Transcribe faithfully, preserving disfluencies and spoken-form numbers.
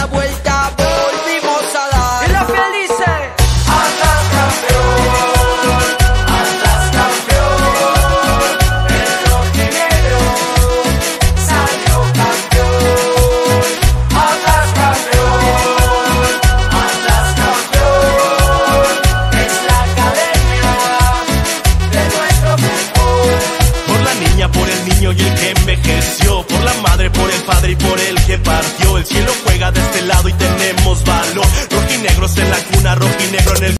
la vuelta volvimos a dar. Y la fiel dice: Atlas campeón, Atlas campeón, el rojinegro salió campeón. Atlas campeón, Atlas campeón, es la academia de nuestro fútbol. Por la niña, por el niño y el que envejeció, por la madre, por el padre y por el que partió. El cielo juega de este lado y tenemos valor. Rojinegros en la cuna, rojinegro en el